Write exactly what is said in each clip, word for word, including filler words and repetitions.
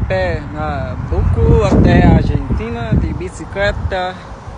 Pernambuco até a Argentina de bicicleta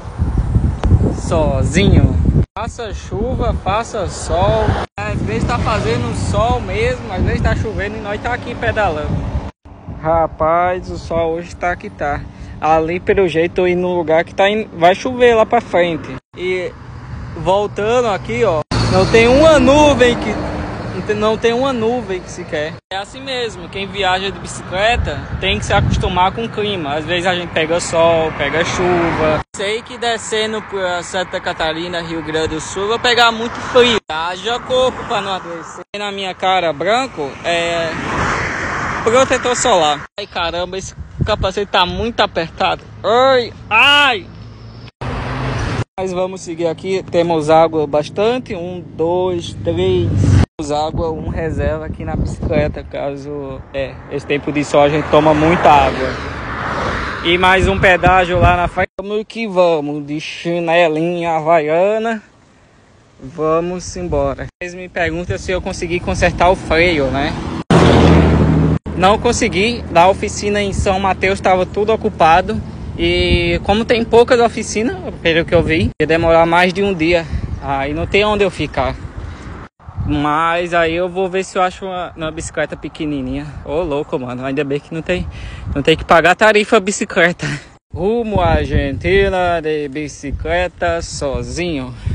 sozinho. Faça chuva, faça sol. Às vezes tá fazendo sol mesmo, às vezes tá chovendo e nós tá aqui pedalando. Rapaz, o sol hoje tá que tá. Ali pelo jeito eu ir no lugar que tá in... vai chover lá pra frente. E voltando aqui, ó, não tem uma nuvem que não tem uma nuvem que sequer. É assim mesmo, quem viaja de bicicleta tem que se acostumar com o clima. Às vezes a gente pega sol, pega chuva. Sei que descendo pra Santa Catarina, Rio Grande do Sul, vai pegar muito frio. Haja corpo pra não adoecer. Na minha cara branco é protetor solar. Ai caramba, esse capacete tá muito apertado. Ai, ai! Mas vamos seguir aqui. Temos água bastante. Um, dois, três. Temos água, um reserva aqui na bicicleta. Caso é, esse tempo de sol a gente toma muita água. E mais um pedágio lá na frente. Vamos que vamos. De chinelinha havaiana. Vamos embora. Eles me perguntam se eu consegui consertar o freio, né? Não consegui. Da oficina em São Mateus estava tudo ocupado. E como tem poucas oficinas, pelo que eu vi, ia demorar mais de um dia. Aí não tem onde eu ficar. Mas aí eu vou ver se eu acho uma, uma bicicleta pequenininha. Ô louco, mano. Ainda bem que não tem, não tem que pagar tarifa bicicleta. Rumo à Argentina de bicicleta sozinho.